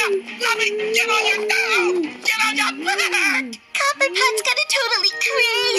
Mommy, get on your back! Get on your back! Copperpot's gonna totally craze!